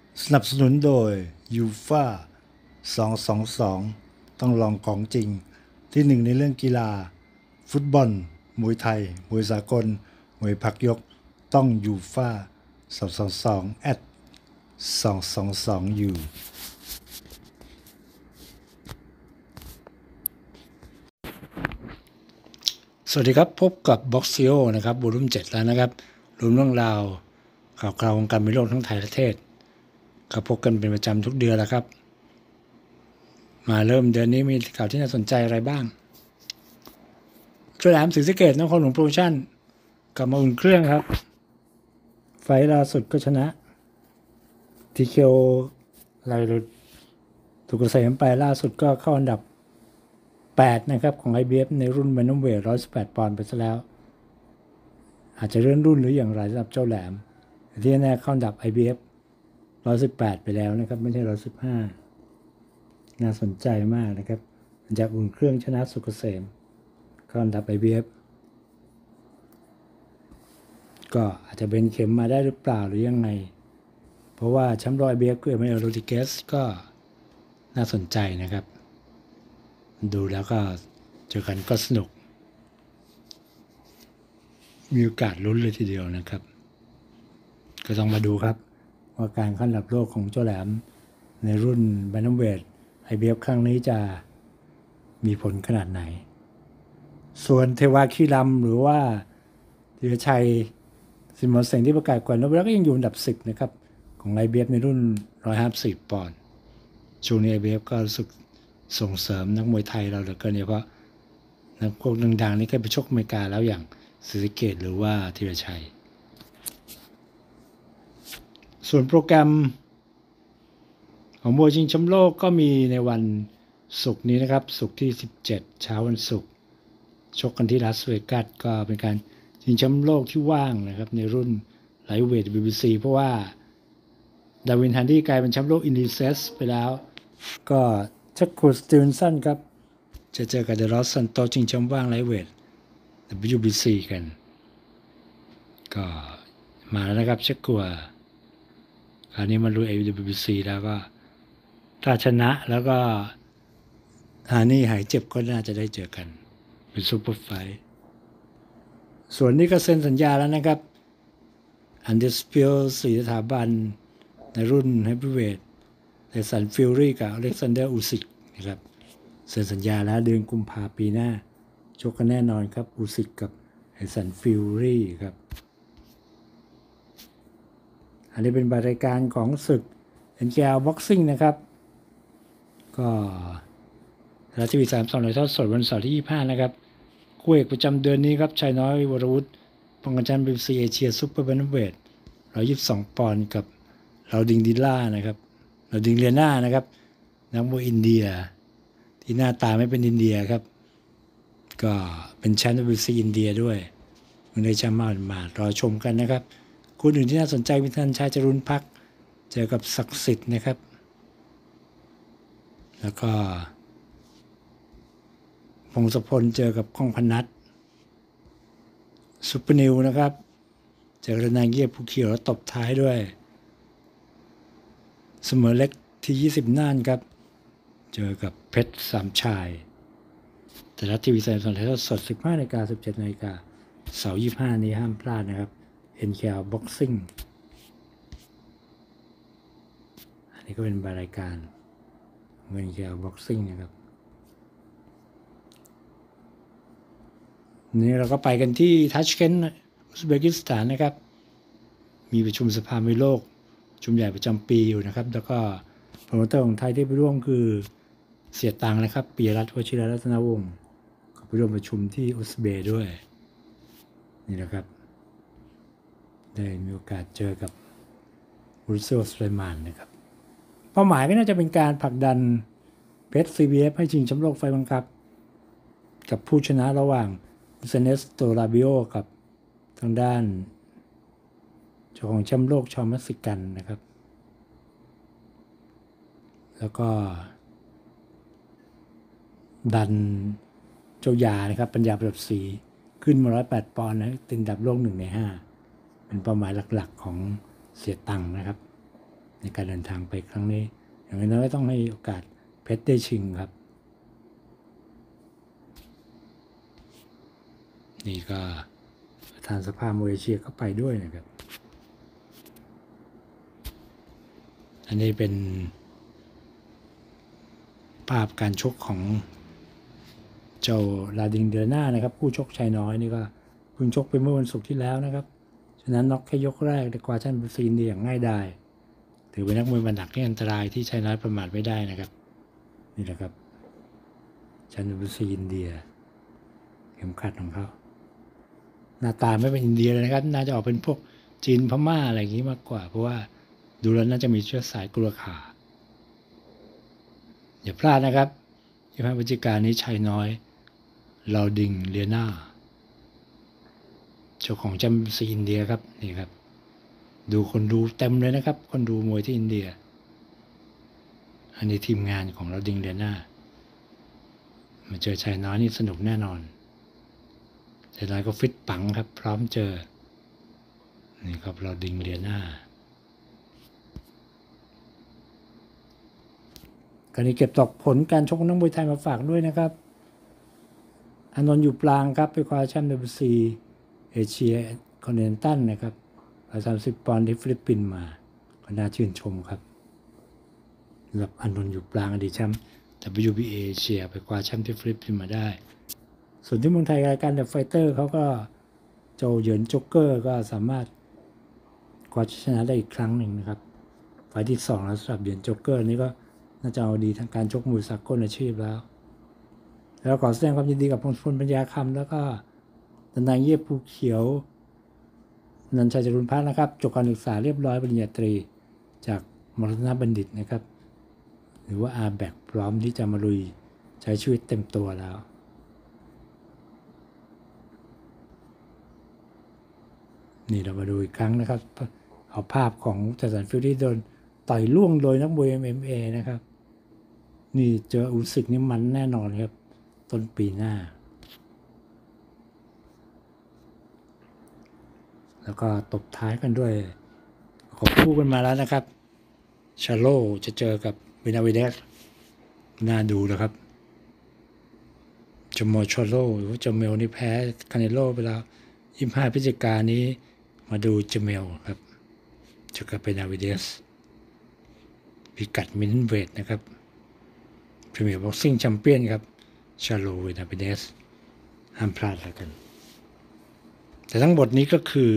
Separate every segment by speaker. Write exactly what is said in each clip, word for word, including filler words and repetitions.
Speaker 1: สนับสนุนโดยยูฟ่าสองสองสองต้องลองของจริงที่หนึ่งในเรื่องกีฬาฟุตบอลมวยไทยมวยสากลมวยผักยกต้องยูฟ่าสองสองสองแอดสองสองสองยูสวัสดีครับพบกับ Box ซี อี โอ นะครับวอลุ่มเจ็ดแล้วนะครับรวมเรื่องราวข่าวคราววงการมวยโลกทั้งไทยและเทศก็พบกันเป็นประจำทุกเดือนแล้วครับมาเริ่มเดือนนี้มีข่าวที่น่าสนใจอะไรบ้างช่วยแหลมศรีสะเกษนครหลวงโปรโมชั่นกลับมาอุ่นเครื่องครับไฟล์ล่าสุดก็ชนะทีเคโอไลลุดถูกเกษมไปล่าสุดก็เข้าอันดับแปดนะครับของ ไอ บี เอฟ ในรุ่นแบนตัมเวทหนึ่งร้อยสิบแปดปอนด์ไปซะแล้วอาจจะเลื่อนรุ่นหรืออย่างไรสำหรับเจ้าแหลมที่แน่เข้าอันดับ ไอ บี เอฟ หนึ่งร้อยสิบแปดไปแล้วนะครับไม่ใช่หนึ่งร้อยสิบห้าน่าสนใจมากนะครับจากอุ่นเครื่องชนะสุกเกษมเข้าอันดับ ไอ บี เอฟ ก็อาจจะเป็นเข็มมาได้หรือเปล่าหรือยังไงเพราะว่าแชมป์รอย ไอ บี เอฟ คือเอเมโรดิเกสก็น่าสนใจนะครับดูแล้วก็เจอกันก็สนุกมีโอกาสลุ้นเลยทีเดียวนะครับก็ต้องมาดูครับว่าการขั้นดับโลกของเจ้าแหลมในรุ่นแบนตัมเวท ไอ บี เอฟ ครั้งนี้จะมีผลขนาดไหนส่วนเทวาคีรัมหรือว่าธีรชัยสิมอนเซงที่ประกาศก่อนนพรัตน์ก็ยังอยู่อันดับสิบนะครับของ ไอ บี เอฟ ในรุ่นหนึ่งร้อยห้าสิบปอนด์ช่วงนี้ ไอ บี เอฟ ก็รู้สึกส่งเสริมนักมวยไทยเราเหลือเกินเพราะนักพวกดังๆนี่ก็ไปชกอเมริกาแล้วอย่างศรีสะเกษหรือว่าธีรชัยส่วนโปรแกรมของมวยชิงแชมป์โลกก็มีในวันศุกร์นี้นะครับศุกร์ที่สิบเจ็ดเช้าวันศุกร์ชกกันที่ลาสเวกัสก็เป็นการชิงแชมป์โลกที่ว่างนะครับในรุ่นไลท์เวท บี บี ซี เพราะว่าดาวินฮันดี้กลายเป็นแชมป์โลกอินดีเซสไปแล้วก็ชักคูสตีเวนสันครับจะเจอกับเดรอสซันโตชิงแชมป์ว่างไลท์เวท ดับเบิลยู บี ซี กันก็มาแล้วนะครับชักกัวคราวนี้มาลุย เอ ดับเบิลยู บี ซี แล้วก็ถ้าชนะแล้วก็ฮานี่หายเจ็บก็น่าจะได้เจอกันเป็นซูเปอร์ไฟท์ส่วนนี้ก็เซ็นสัญญาแล้วนะครับอันเดอร์สเปียลสี่สถาบันในรุ่นเฮฟวีเวทไทสันฟิลรี่กับอเล็กซานเดอร์อูซิกนะครับเซ็นสัญญาแล้วเดือนกุมภาพันธ์ปีหน้าชกกันแน่นอนครับอูซิกกับไทสันฟิลรี่ครับอันนี้เป็นรายการของศึก เอ็น เค แอล Boxing นะครับก็ราชวิถีสามสองเลยทอดสดวันเสาร์ที่ยี่สิบห้านะครับคู่เอกประจำเดือนนี้ครับชายน้อยวรวุฒิป้องกันแชมป์ บี บี ซี เอเชียซุปเปอร์แบนตัมเวทหนึ่งร้อยยี่สิบสองปอนด์กับเราดิงดิล่านะครับเราดิงเลียนานะครับนักมวยอินเดียที่หน้าตาไม่เป็นอินเดียครับก็เป็นแชมป์ บี บี ซี อินเดียด้วยมันได้แชมป์มามารอชมกันนะครับคู่อื่นที่น่าสนใจมีท่านชายจรุนพักเจอกับศักดิ์สิทธิ์นะครับแล้วก็พงศพลเจอกับก้องพนัทซุปเปอร์นิวนะครับเจอกับนายเงียบผู้เขียวแล้วตบท้ายด้วยเสมอเล็กที่ยี่สิบน่านครับเจอกับเพชรสามชายแต่ละทีวีแสดงสดสิบห้านาฬิกาสิบเจ็ดนาฬิกาเสาร์ยี่สิบห้านี้ห้ามพลาดนะครับ เอ็น เค แอล Boxing อันนี้ก็เป็นรายการ เอ็น เค แอล Boxing นะครับนี่เราก็ไปกันที่ทัชเคนต์อุซเบกิสถานนะครับมีประชุมสภามวยโลกประชุมใหญ่ประจำปีอยู่นะครับแล้วก็โปรโมเตอร์ของไทยที่ไปร่วมคือเสียตังนะครับปิยรัตน์วชิรรัตนวงศ์ก็ไปร่วมประชุมที่อุซเบกด้วยนี่นะครับได้มีโอกาสเจอกับมูริเซีย สุไลมานนะครับเป้าหมายก็น่าจะเป็นการผลักดันเพชร ซี บี เอฟ ให้ชิงแชมป์โลกไฟบังคับกับผู้ชนะระหว่างเซเนสโตราบิโอกับทางด้านเจ้าของแชมป์โลกชาวเม็กซิกันนะครับแล้วก็ดันเจ้ายานะครับปัญญาประดับสีขึ้นมาหนึ่งร้อยแปดปอนด์นะติดอันดับโลกหนึ่งในห้าเป็นเป้าหมายหลักๆของเสียตังค์นะครับในการเดินทางไปครั้งนี้อย่างน้อยต้องให้โอกาสเพชรได้ชิงครับนี่ก็ประธานสภามวยเอเชียก็ไปด้วยนะครับอันนี้เป็นภาพการชกของเจ้าลาดิงเดอร์นานะครับผู้ชกชายน้อยนี่ก็เพิ่งชกไปเมื่อวันศุกร์ที่แล้วนะครับฉะนั้นน็อกแค่ยกแรกแต่กว่าแชมป์ซีนอย่างง่ายดายถือเป็นนักมวยบันดักที่อันตรายที่ชายน้อยประมาทไม่ได้นะครับนี่แหละครับแชมป์ซีอินเดียเข็มขัดของเขาหน้าตาไม่เป็นอินเดียเลยนะครับน่าจะออกเป็นพวกจีนพม่าอะไรอย่างนี้มากกว่าเพราะว่าดูแล้วน่าจะมีเชื้อสายกุลขาอย่าพลาดนะครับยี่สิบห้าพฤศจิกายนนี้ชายน้อยลาดิงเลียนาเจ้าของแชมป์ซีอินเดียครับนี่ครับดูคนดูเต็มเลยนะครับคนดูมวยที่อินเดียอันนี้ทีมงานของลาดิงเลียนามาเจอชายน้อยนี่สนุกแน่นอนชายน้อยก็ฟิตปังครับพร้อมเจอนี่ครับลาดิงเลียนาการนี้เก็บตกผลการชกนักมวยไทยมาฝากด้วยนะครับอานนท์อยู่ปลางครับไปคว้าแชมป์ ดับเบิลยู ซี เอเชียคอนติเนนตัลนะครับสามสิบปอนด์ที่ฟิลิปปินส์มาก็น่าชื่นชมครับสำหรับอานนท์อยู่ปลางอดีตแชมป์ ดับเบิลยู บี เอ เอเชียไปคว้าแชมป์ที่ฟิลิปปินส์มาได้ส่วนที่เมืองไทยรายการเดอะไฟเตอร์เขาก็โจเหยินจ็อกเกอร์ก็สามารถคว้าชนะได้อีกครั้งหนึ่งนะครับไฟล์ที่สองแล้วสำหรับเหยินจ็อกเกอร์นี่ก็น่าจะเอาดีทางการชกมวยสากลอาชีพแล้วแล้วขอแสดงความยินดีกับพงศพลปัญญาคำแล้วก็ทนายเยี่ยภูเขียวนันชัยจรุนพัฒน์นะครับจบการศึกษาเรียบร้อยปริญญาตรีจากมรณบัณฑิตนะครับหรือว่า อาร์ แบค พร้อมที่จะมาลุยใช้ชีวิตเต็มตัวแล้วนี่เรามาดูอีกครั้งนะครับเอาภาพของจัสันฟิลลี่โดนต่อยล่วงโดยนักมวย เอ็ม เอ็ม เอ นะครับนี่เจออุสึกนี่มันแน่นอนครับต้นปีหน้าแล้วก็ตบท้ายกันด้วยขบคู่กันมาแล้วนะครับชาโลจะเจอกับเบนาวิเดสน่าดูนะครับจมอชาโลหรือว่าจเมลนี่แพ้คาเนโลไปแล้วยี่สิบห้าพฤศจิกายนนี้มาดูจเมลครับเจอกับเบนาวิเดสพิกัดมิดเวทนะครับพรีเมียร์บ็อกซิ่งแชมเปี้ยนครับชาโลเบนาวิเดสห้ามพลาดแล้วกันแต่ทั้งหมดนี้ก็คือ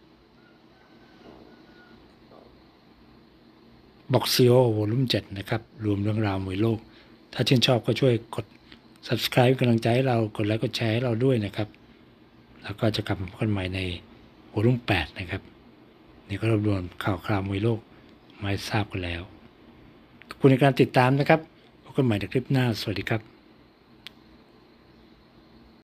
Speaker 1: บ็อกซิโอวอลุ่มเจ็ดนะครับรวมเรื่องราวมวยโลกถ้าชื่นชอบก็ช่วยกด Subscribe กำลังใจให้เรากดไลค์กดแชร์ให้เราด้วยนะครับแล้วก็จะกลับมาพบกันใหม่ในวอลุ่มแปดนะครับนี่ก็รวบรวมข่าวคราวมวยโลกมาให้ทราบกันแล้วขอบคุณในการติดตามนะครับพบกันใหม่ในคลิปหน้าสวัสดีครับ